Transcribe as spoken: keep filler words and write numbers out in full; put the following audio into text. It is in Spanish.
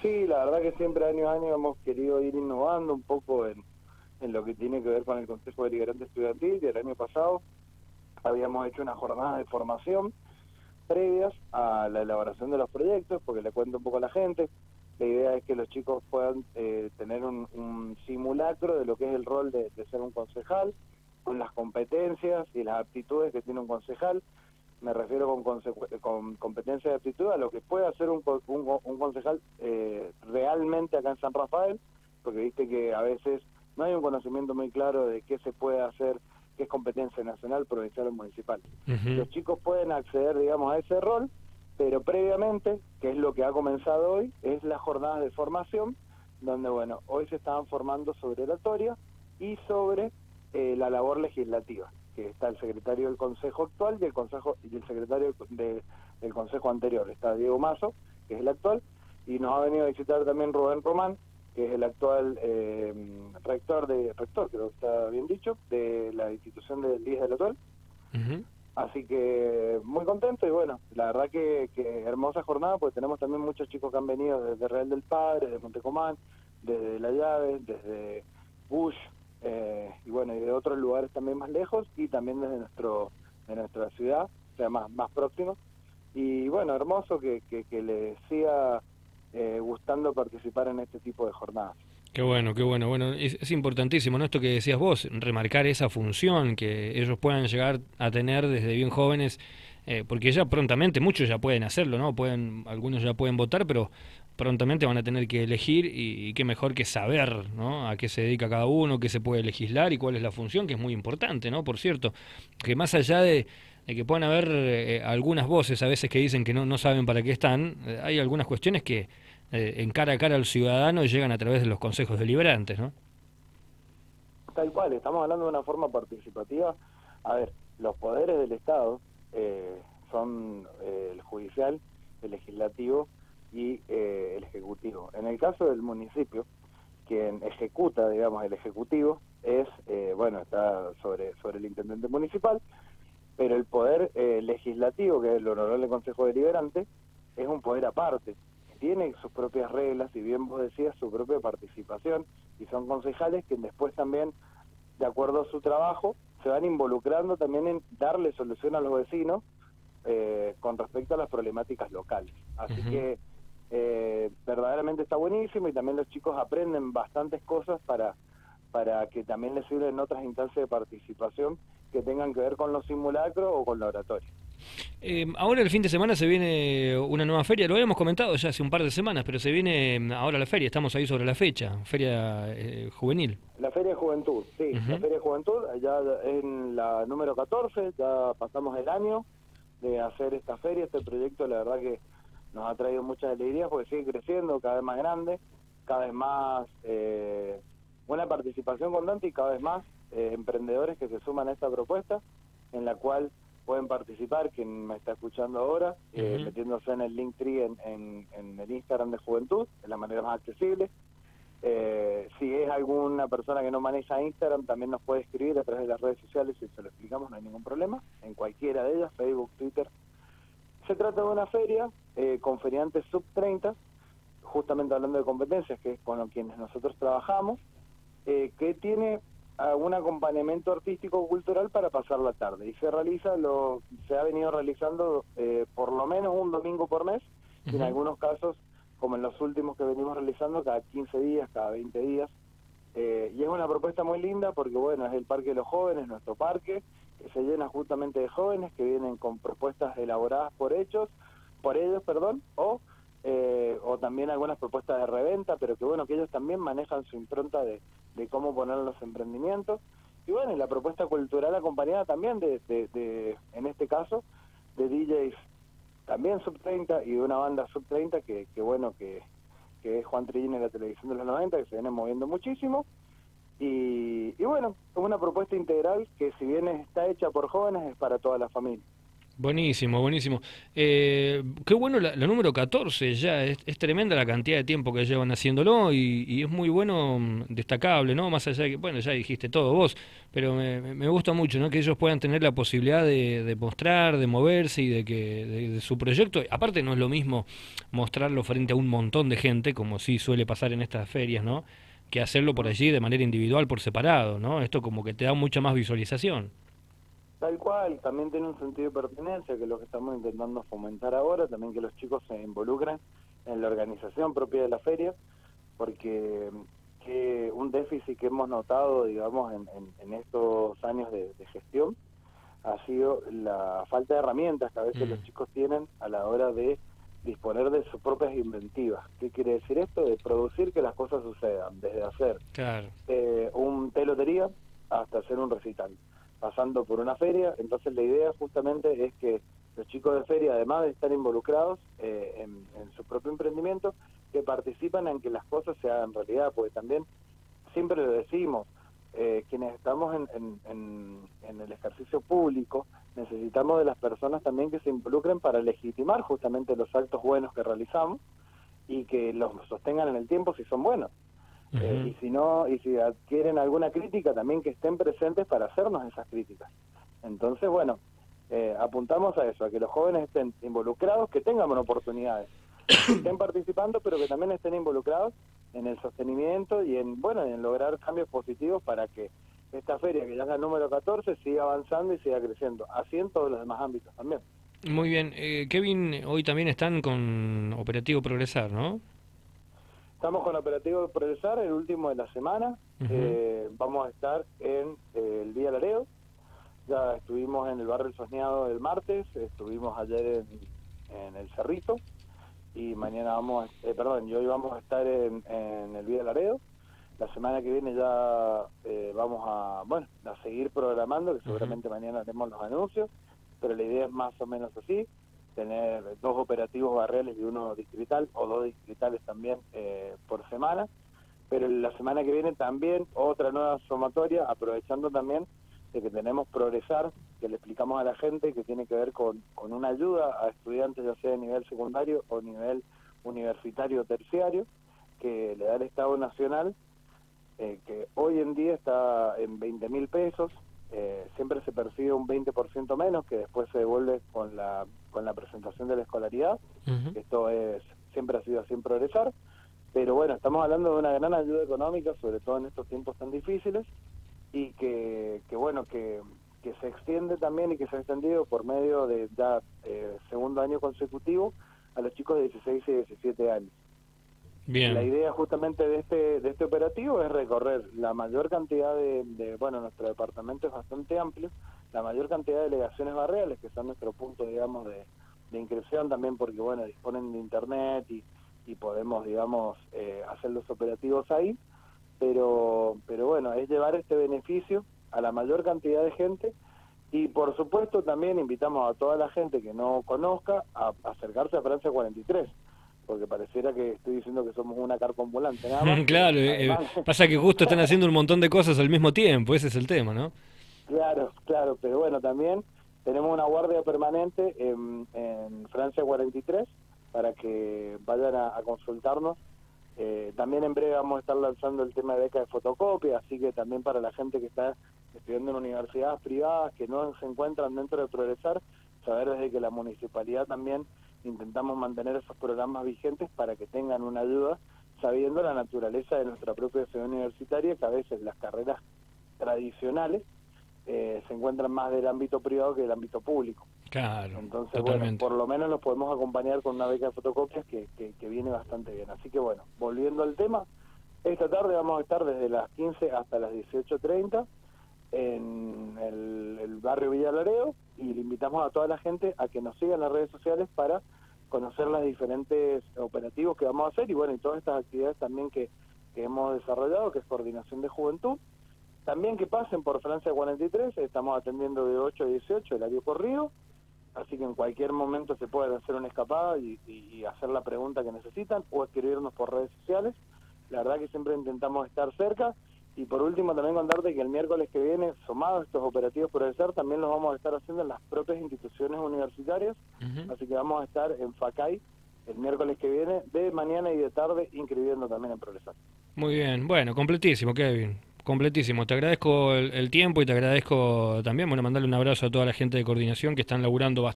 Sí, la verdad que siempre año a año hemos querido ir innovando un poco en, en lo que tiene que ver con el Consejo Deliberante Estudiantil, y el año pasado habíamos hecho una jornada de formación previas a la elaboración de los proyectos, porque le cuento un poco a la gente. La idea es que los chicos puedan eh, tener un, un simulacro de lo que es el rol de, de ser un concejal, con las competencias y las aptitudes que tiene un concejal. Me refiero con, con competencia de aptitud a lo que puede hacer un, un, un concejal eh, realmente acá en San Rafael, porque viste que a veces no hay un conocimiento muy claro de qué se puede hacer, qué es competencia nacional, provincial o municipal. Uh-huh. Los chicos pueden acceder, digamos, a ese rol, pero previamente, que es lo que ha comenzado hoy, es las jornadas de formación, donde, bueno, hoy se estaban formando sobre oratoria y sobre eh, la labor legislativa, que está el secretario del Consejo actual y el consejo y el secretario de, del Consejo anterior. Está Diego Mazo, que es el actual, y nos ha venido a visitar también Rubén Román, que es el actual eh, rector, de rector creo que está bien dicho, de la institución del I E S del Atual. Uh-huh. Así que muy contento, y bueno, la verdad que, que hermosa jornada, porque tenemos también muchos chicos que han venido desde Real del Padre, de Montecomán, desde La Llave, desde Bush, Eh, y bueno, y de otros lugares también más lejos, y también desde nuestro de nuestra ciudad, o sea, más, más próximo. Y bueno, hermoso que, que, que les siga eh, gustando participar en este tipo de jornadas. Qué bueno, qué bueno. Bueno, es, es importantísimo, ¿no? Esto que decías vos, remarcar esa función que ellos puedan llegar a tener desde bien jóvenes, eh, porque ya prontamente, muchos ya pueden hacerlo, ¿no? Pueden, algunos ya pueden votar, pero prontamente van a tener que elegir, y, y qué mejor que saber, ¿no? A qué se dedica cada uno, qué se puede legislar y cuál es la función, que es muy importante, ¿no? Por cierto, que más allá de, de que puedan haber eh, algunas voces a veces que dicen que no, no saben para qué están, eh, hay algunas cuestiones que Eh, en cara a cara al ciudadano llegan a través de los consejos deliberantes, ¿no? Tal cual, estamos hablando de una forma participativa. A ver, los poderes del Estado eh, son eh, el judicial, el legislativo y eh, el ejecutivo. En el caso del municipio, quien ejecuta, digamos, el ejecutivo es, eh, bueno, está sobre, sobre el intendente municipal, pero el poder eh, legislativo, que es el honorable Consejo Deliberante, es un poder aparte. Tiene sus propias reglas, y bien vos decías, su propia participación, y son concejales que después también, de acuerdo a su trabajo, se van involucrando también en darle solución a los vecinos eh, con respecto a las problemáticas locales. Así uh-huh. que eh, verdaderamente está buenísimo, y también los chicos aprenden bastantes cosas para, para que también les sirvan en otras instancias de participación que tengan que ver con los simulacros o con la oratoria. Eh, ahora el fin de semana se viene una nueva feria, lo habíamos comentado ya hace un par de semanas, pero se viene ahora la feria, estamos ahí sobre la fecha, feria eh, juvenil. La Feria de Juventud, sí, uh-huh. La Feria de Juventud, ya en la número catorce, ya pasamos el año de hacer esta feria, este proyecto la verdad que nos ha traído muchas alegrías, porque sigue creciendo, cada vez más grande, cada vez más eh, buena participación constante, y cada vez más eh, emprendedores que se suman a esta propuesta, en la cual pueden participar, quien me está escuchando ahora, eh, uh-huh. metiéndose en el Linktree en, en, en el Instagram de Juventud, de la manera más accesible. Eh, si es alguna persona que no maneja Instagram, también nos puede escribir a través de las redes sociales y se lo explicamos, no hay ningún problema, en cualquiera de ellas, Facebook, Twitter. Se trata de una feria eh, con feriantes sub treinta, justamente hablando de competencias, que es con quienes nosotros trabajamos, eh, que tiene un acompañamiento artístico cultural para pasar la tarde, y se realiza lo se ha venido realizando eh, por lo menos un domingo por mes, uh-huh. y en algunos casos, como en los últimos que venimos realizando, cada quince días, cada veinte días, eh, y es una propuesta muy linda porque, bueno, es el Parque de los Jóvenes, nuestro parque, que se llena justamente de jóvenes que vienen con propuestas elaboradas por ellos, por ellos, perdón, o Eh, o también algunas propuestas de reventa, pero que bueno, que ellos también manejan su impronta de, de cómo poner los emprendimientos, y bueno, y la propuesta cultural acompañada también de, de, de en este caso, de D Js también sub treinta, y de una banda sub treinta que, que bueno, que, que es Juan Trillín en la televisión de los noventa, que se viene moviendo muchísimo, y, y bueno, es una propuesta integral que, si bien está hecha por jóvenes, es para toda la familia. Buenísimo, buenísimo. Eh, qué bueno la, la número catorce ya, es, es tremenda la cantidad de tiempo que llevan haciéndolo y, y es muy bueno, mm, destacable, ¿no? Más allá de que, bueno, ya dijiste todo vos, pero me, me- me gusta mucho, ¿no? Que ellos puedan tener la posibilidad de, de mostrar, de moverse y de que de, de su proyecto, aparte no es lo mismo mostrarlo frente a un montón de gente, como sí suele pasar en estas ferias, ¿no? Que hacerlo por Mm. allí de manera individual, por separado, ¿no? Esto como que te da mucha más visualización. Tal cual, también tiene un sentido de pertenencia, que es lo que estamos intentando fomentar ahora, también que los chicos se involucren en la organización propia de la feria, porque que un déficit que hemos notado, digamos, en, en- en estos años de, de gestión, ha sido la falta de herramientas que a veces los Mm, chicos tienen a la hora de disponer de sus propias inventivas. ¿Qué quiere decir esto? De producir que las cosas sucedan, desde hacer claro. eh, un té lotería hasta hacer un recital, pasando por una feria. Entonces la idea justamente es que los chicos de feria, además de estar involucrados eh, en, en su propio emprendimiento, que participan en que las cosas se hagan realidad, porque también siempre lo decimos, eh, quienes estamos en, en, en, en el ejercicio público, necesitamos de las personas también que se involucren para legitimar justamente los actos buenos que realizamos y que los sostengan en el tiempo si son buenos. Eh, Ujú. y si no, y si adquieren alguna crítica, también que estén presentes para hacernos esas críticas. Entonces, bueno, eh, apuntamos a eso, a que los jóvenes estén involucrados, que tengan oportunidades, que estén participando, pero que también estén involucrados en el sostenimiento y en, bueno, en lograr cambios positivos para que esta feria, que ya es la número catorce, siga avanzando y siga creciendo, así en todos los demás ámbitos también. Muy bien. Eh, Kevin, hoy también están con Operativo Progresar, ¿no? Estamos con Operativo Progresar, el último de la semana. Ujú. Eh, vamos a estar en eh, el Vía Laredo. Ya estuvimos en el barrio El Sosneado el martes, estuvimos ayer en, en el Cerrito y mañana vamos, a- eh, perdón, y hoy vamos a estar en, en el Vía Laredo. La semana que viene ya eh, vamos a, bueno, a seguir programando, que Ujú. seguramente mañana haremos los anuncios, pero la idea es más o menos así, tener dos operativos barriales y uno distrital, o dos distritales también eh, por semana, pero la semana que viene también otra nueva sumatoria, aprovechando también de que tenemos Progresar, que le explicamos a la gente que tiene que ver con, con una ayuda a estudiantes ya sea de nivel secundario o nivel universitario o terciario, que le da el Estado Nacional, eh, que hoy en día está en veinte mil pesos, eh, siempre se percibe un veinte por ciento menos, que después se devuelve con la, con la presentación de la escolaridad. Ujú. Esto es siempre ha sido así en Progresar, pero bueno, estamos hablando de una gran ayuda económica, sobre todo en estos tiempos tan difíciles, y que, que bueno, que, que se extiende también y que se ha extendido por medio de ya eh, segundo año consecutivo a los chicos de dieciséis y diecisiete años. La Bien. idea justamente de este de este operativo es recorrer la mayor cantidad de, de, bueno, nuestro departamento es bastante amplio, la mayor cantidad de delegaciones barriales, que son nuestro punto, digamos, de, de inscripción también, porque, bueno, disponen de internet y, y podemos, digamos, eh, hacer los operativos ahí, pero, pero bueno, es llevar este beneficio a la mayor cantidad de gente y, por supuesto, también invitamos a toda la gente que no conozca a, a acercarse a Francia cuarenta y tres, porque pareciera que estoy diciendo que somos una carpa ambulante nada más, pero Claro, eh, eh, además, pasa que justo están haciendo un montón de cosas al mismo tiempo, ese es el tema, ¿no? claro, claro, pero bueno, también tenemos una guardia permanente en, en Francia cuarenta y tres para que vayan a, a consultarnos. Eh, también en breve vamos a estar lanzando el tema de beca de fotocopia, así que también para la gente que está estudiando en universidades privadas que no se encuentran dentro de Progresar, saber desde que la municipalidad también intentamos mantener esos programas vigentes para que tengan una ayuda, sabiendo la naturaleza de nuestra propia ciudad universitaria, que a veces las carreras tradicionales eh, se encuentran más del ámbito privado que del ámbito público. Claro, Entonces, bueno, totalmente. por lo menos los podemos acompañar con una beca de fotocopias que, que, que viene bastante bien. Así que bueno, volviendo al tema, esta tarde vamos a estar desde las quince hasta las dieciocho treinta en el, el barrio Villa Laredo y le invitamos a toda la gente a que nos siga en las redes sociales para conocer los diferentes operativos que vamos a hacer y bueno, y todas estas actividades también que, que hemos desarrollado, que es coordinación de juventud. También que pasen por Francia cuarenta y tres, estamos atendiendo de ocho a dieciocho el horario corrido, así que en cualquier momento se pueden hacer una escapada y, y, y hacer la pregunta que necesitan o escribirnos por redes sociales. La verdad que siempre intentamos estar cerca Y por último también contarte que el miércoles que viene, sumados estos operativos Progresar, también los vamos a estar haciendo en las propias instituciones universitarias, uh-huh. Así que vamos a estar en Facay el miércoles que viene, de mañana y de tarde, inscribiendo también en Progresar. Muy bien, bueno, completísimo, Kevin, completísimo. Te agradezco el, el tiempo y te agradezco también, bueno, mandarle un abrazo a toda la gente de coordinación que están laburando bastante.